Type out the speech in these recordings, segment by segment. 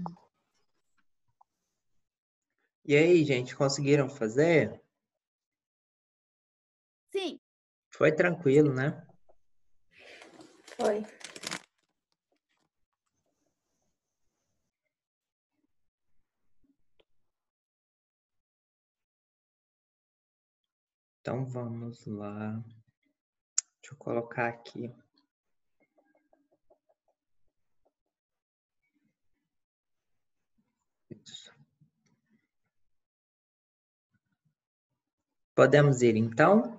E aí, gente, conseguiram fazer? Sim. Foi tranquilo, né? Foi. Então vamos lá. Deixa eu colocar aqui. Isso. Podemos ir então?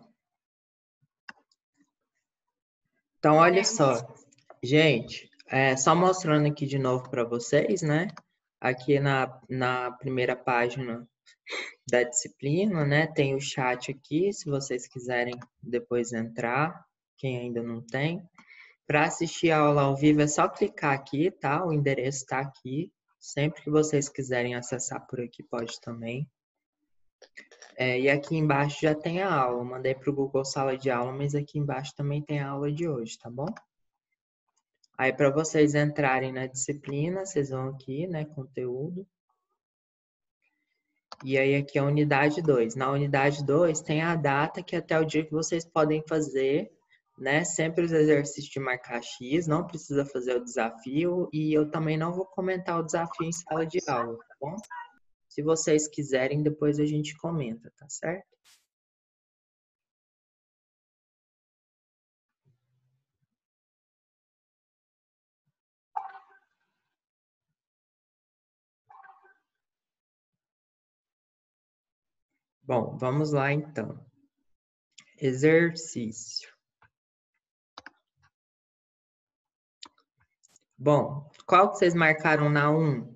Então, olha só. Gente, só mostrando aqui de novo para vocês, né? Aqui na primeira página da disciplina, né? Tem o chat aqui, se vocês quiserem depois entrar, quem ainda não tem. Para assistir a aula ao vivo é só clicar aqui, tá? O endereço está aqui. Sempre que vocês quiserem acessar por aqui, pode também. E aqui embaixo já tem a aula. Eu mandei para o Google Sala de Aula, mas aqui embaixo também tem a aula de hoje, tá bom? Aí, para vocês entrarem na disciplina, vocês vão aqui, né? Conteúdo. E aí, aqui é a unidade 2. Na unidade 2 tem a data, que é até o dia que vocês podem fazer, né? Sempre os exercícios de marcar X, não precisa fazer o desafio. E eu também não vou comentar o desafio em sala de aula, tá bom? Se vocês quiserem, depois a gente comenta, tá certo? Bom, vamos lá então. Exercício. Bom, qual que vocês marcaram na 1?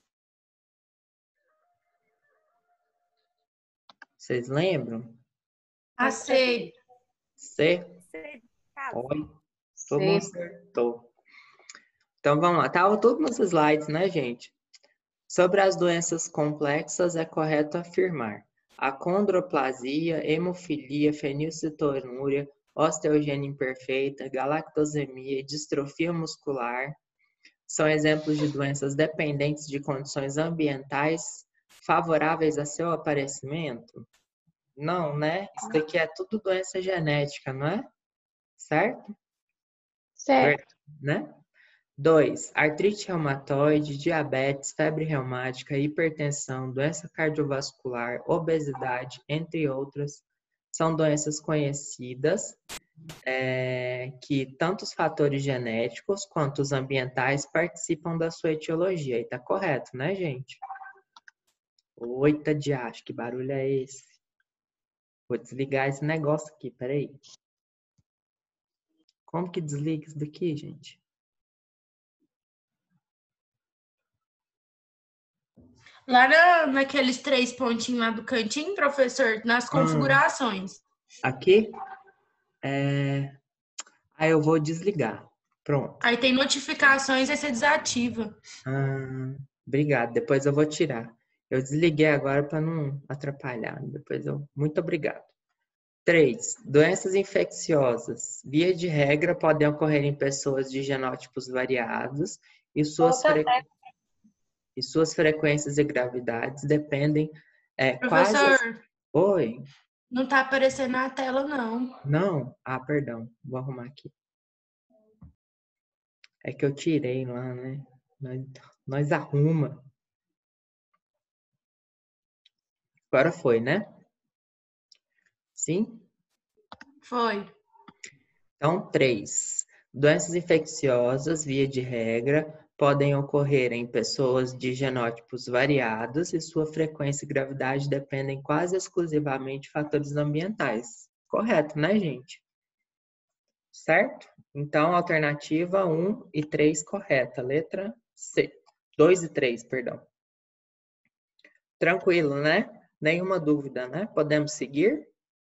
Vocês lembram? A C. C? C. Oi, todo mundo acertou. Então vamos lá. Tava tudo nos slides, né, gente? Sobre as doenças complexas, é correto afirmar: acondroplasia, hemofilia, fenilcetonúria, osteogênia imperfeita, galactosemia e distrofia muscular são exemplos de doenças dependentes de condições ambientais favoráveis a seu aparecimento? Não, né? Isso daqui é tudo doença genética, não é? Certo? Certo. Né? 2. Artrite reumatoide, diabetes, febre reumática, hipertensão, doença cardiovascular, obesidade, entre outras, são doenças conhecidas que tanto os fatores genéticos quanto os ambientais participam da sua etiologia. E tá correto, né, gente? Oita de acho, que barulho é esse? Vou desligar esse negócio aqui, peraí. Como que desliga isso daqui, gente? Lá naqueles 3 pontinhos lá do cantinho, professor, nas configurações. Aqui? Aí eu vou desligar. Pronto. Aí tem notificações, aí você desativa. Obrigado. Depois eu vou tirar. Eu desliguei agora para não atrapalhar. Muito obrigado. 3. Doenças infecciosas. Via de regra, podem ocorrer em pessoas de genótipos variados e suas frequências e gravidades dependem quase... Professor, Oi? não tá aparecendo na tela, não. Não? Perdão. Vou arrumar aqui. É que eu tirei lá, né? Nós arruma. Agora foi, né? Sim? Foi. Então, 3. Doenças infecciosas, via de regra, podem ocorrer em pessoas de genótipos variados e sua frequência e gravidade dependem quase exclusivamente de fatores ambientais. Correto, né, gente? Certo? Então, alternativa 1 e 3 correta. Letra C. 2 e 3, perdão. Tranquilo, né? Nenhuma dúvida, né? Podemos seguir?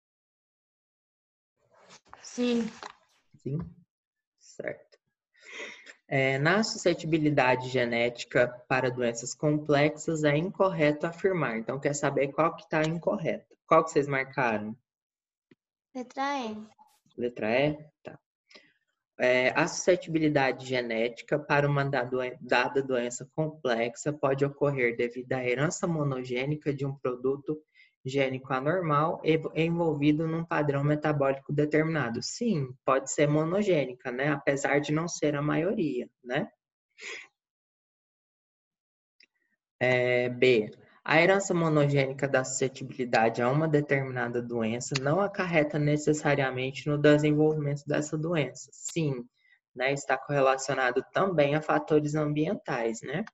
Sim. Sim. Certo. Na suscetibilidade genética para doenças complexas, é incorreto afirmar. Então, quer saber qual que está incorreto? Qual que vocês marcaram? Letra E. Letra E? Tá. A suscetibilidade genética para uma dada doença complexa pode ocorrer devido à herança monogênica de um produto gênico anormal envolvido num padrão metabólico determinado. Sim, pode ser monogênica, né? Apesar de não ser a maioria, né? B. A herança monogênica da suscetibilidade a uma determinada doença não acarreta necessariamente no desenvolvimento dessa doença. Sim, né? Está correlacionado também a fatores ambientais, né?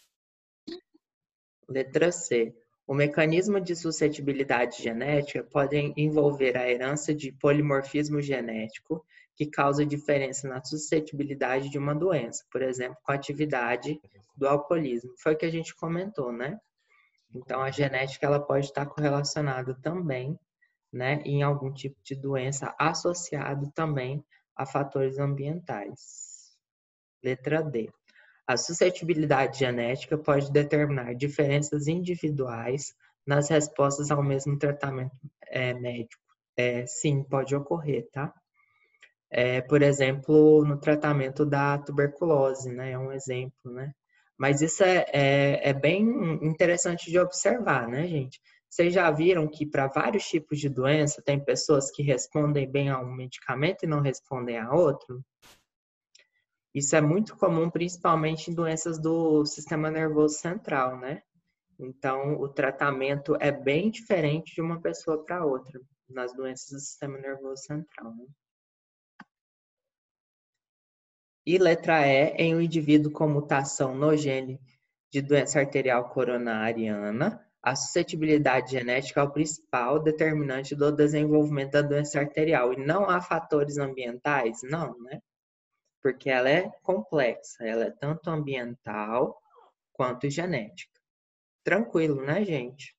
Letra C. O mecanismo de suscetibilidade genética pode envolver a herança de polimorfismo genético, que causa diferença na suscetibilidade de uma doença, por exemplo, com a atividade do alcoolismo. Foi o que a gente comentou, né? Então, a genética ela pode estar correlacionada também, né, em algum tipo de doença associado também a fatores ambientais. Letra D. A suscetibilidade genética pode determinar diferenças individuais nas respostas ao mesmo tratamento médico. Sim, pode ocorrer, tá? Por exemplo, no tratamento da tuberculose, né? É um exemplo, né? Mas isso é bem interessante de observar, né, gente? Vocês já viram que para vários tipos de doença tem pessoas que respondem bem a um medicamento e não respondem a outro? Isso é muito comum, principalmente em doenças do sistema nervoso central, né? Então, o tratamento é bem diferente de uma pessoa para outra nas doenças do sistema nervoso central, né? E letra E, em um indivíduo com mutação no gene de doença arterial coronariana, a suscetibilidade genética é o principal determinante do desenvolvimento da doença arterial. E não há fatores ambientais? Não, né? Porque ela é complexa, ela é tanto ambiental quanto genética. Tranquilo, né, gente?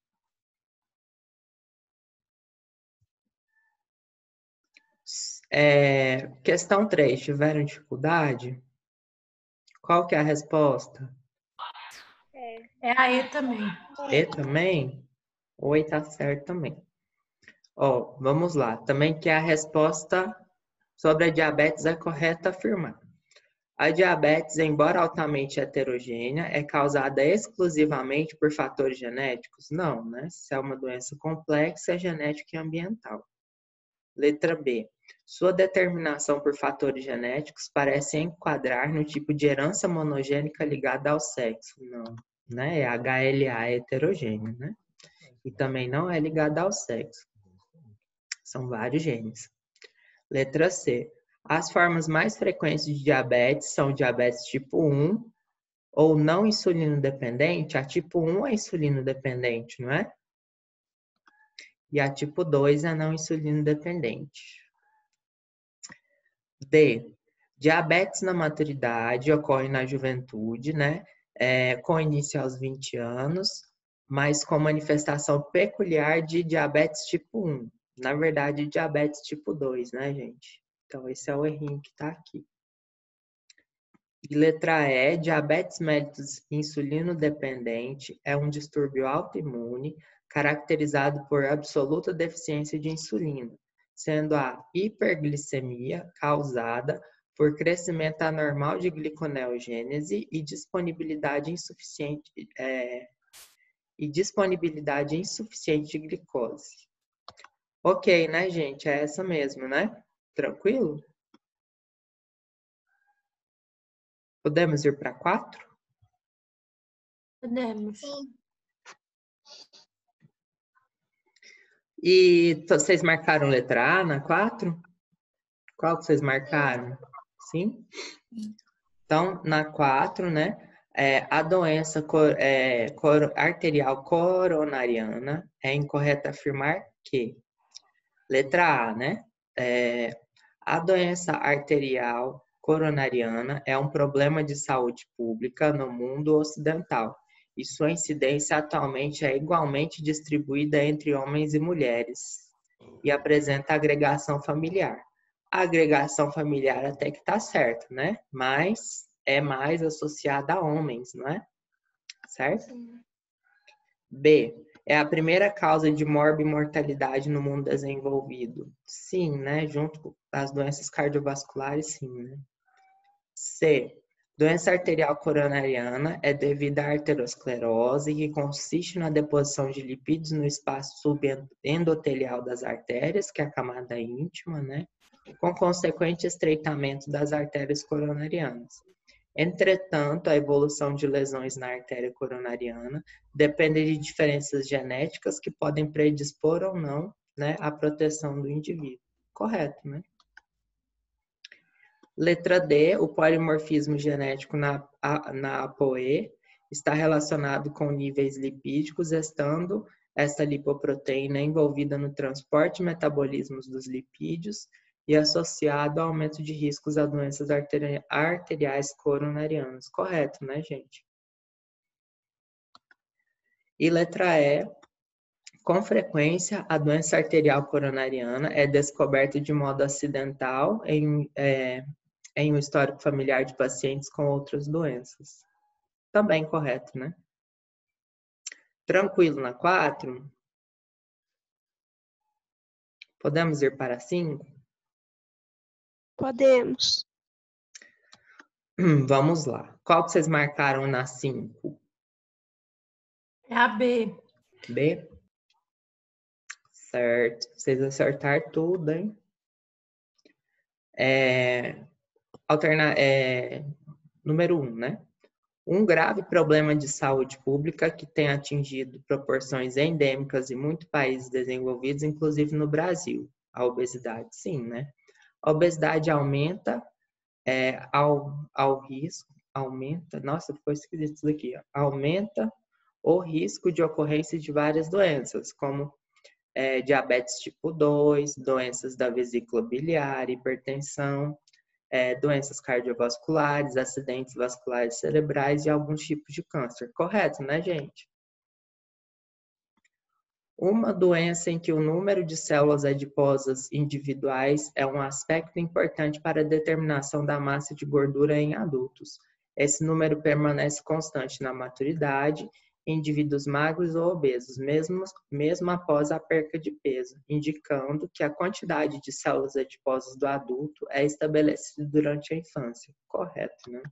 Questão 3, tiveram dificuldade? Qual que é a resposta? É a E também. E também? Oi, tá certo também. Ó, vamos lá. Também que a resposta sobre a diabetes é correta afirmar. A diabetes, embora altamente heterogênea, é causada exclusivamente por fatores genéticos? Não, né? Se é uma doença complexa, é genética e ambiental. Letra B. Sua determinação por fatores genéticos parece enquadrar no tipo de herança monogênica ligada ao sexo. Não, né? É HLA heterogêneo, né? E também não é ligada ao sexo. São vários genes. Letra C. As formas mais frequentes de diabetes são diabetes tipo 1 ou não insulino dependente. A tipo 1 é insulino dependente, não é? E a tipo 2 é não insulino dependente. D. Diabetes na maturidade ocorre na juventude, né? Com início aos 20 anos, mas com manifestação peculiar de diabetes tipo 1. Na verdade, diabetes tipo 2, né, gente? Então, esse é o errinho que está aqui. E letra E, diabetes mellitus insulino dependente é um distúrbio autoimune caracterizado por absoluta deficiência de insulina, sendo a hiperglicemia causada por crescimento anormal de gliconeogênese e disponibilidade insuficiente de glicose. Ok, né, gente? É essa mesmo, né? Tranquilo? Podemos ir para 4? Podemos. E vocês marcaram letra A na 4? Qual que vocês marcaram? Sim? Então, na 4, né? A doença arterial coronariana é incorreto afirmar que, letra A, né? A doença arterial coronariana é um problema de saúde pública no mundo ocidental e sua incidência atualmente é igualmente distribuída entre homens e mulheres e apresenta agregação familiar. A agregação familiar até que tá certo, né? Mas é mais associada a homens, não é? Certo? Sim. B. É a primeira causa de morbimortalidade no mundo desenvolvido. Sim, né? Junto com as doenças cardiovasculares, sim, né? C. Doença arterial coronariana é devido à arteriosclerose, que consiste na deposição de lipídios no espaço subendotelial das artérias, que é a camada íntima, né? Com consequente estreitamento das artérias coronarianas. Entretanto, a evolução de lesões na artéria coronariana depende de diferenças genéticas que podem predispor ou não, né, à proteção do indivíduo. Correto, né? Letra D, o polimorfismo genético na ApoE está relacionado com níveis lipídicos, estando esta lipoproteína envolvida no transporte e metabolismo dos lipídios e associado ao aumento de riscos a doenças arteriais coronarianas. Correto, né, gente? E letra E, com frequência, a doença arterial coronariana é descoberta de modo acidental em um histórico familiar de pacientes com outras doenças. Também correto, né? Tranquilo na 4? Podemos ir para 5? Podemos. Vamos lá. Qual que vocês marcaram na 5? É a B. B? Certo. Vocês acertaram tudo, hein? Número 1, né? Um grave problema de saúde pública que tem atingido proporções endêmicas em muitos países desenvolvidos, inclusive no Brasil. A obesidade, sim, né? A obesidade aumenta nossa, ficou esquisito isso daqui, ó. Aumenta o risco de ocorrência de várias doenças, como diabetes tipo 2, doenças da vesícula biliar, hipertensão, doenças cardiovasculares, acidentes vasculares cerebrais e alguns tipos de câncer. Correto, né, gente? Uma doença em que o número de células adiposas individuais é um aspecto importante para a determinação da massa de gordura em adultos. Esse número permanece constante na maturidade, em indivíduos magros ou obesos, mesmo após a perca de peso, indicando que a quantidade de células adiposas do adulto é estabelecida durante a infância. Correto, né?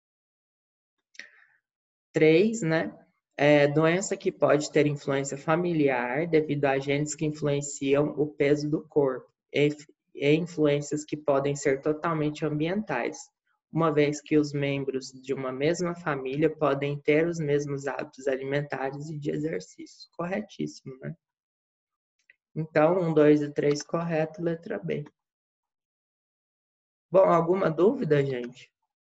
3, né? Doença que pode ter influência familiar devido a genes que influenciam o peso do corpo e influências que podem ser totalmente ambientais, uma vez que os membros de uma mesma família podem ter os mesmos hábitos alimentares e de exercício. Corretíssimo, né? Então, 1, 2 e 3 correto, letra B. Bom, alguma dúvida, gente?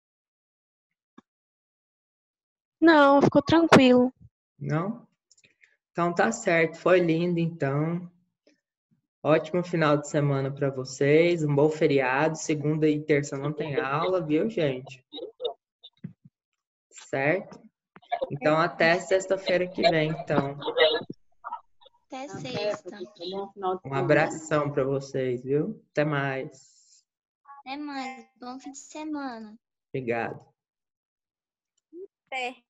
Não, ficou tranquilo. Não? Então tá certo, foi lindo então. Ótimo final de semana para vocês, um bom feriado. Segunda e terça não tem aula, viu, gente? Certo? Então até sexta-feira que vem, então. Até sexta. Um abração para vocês, viu? Até mais. Até mais. Bom fim de semana. Obrigado. Até.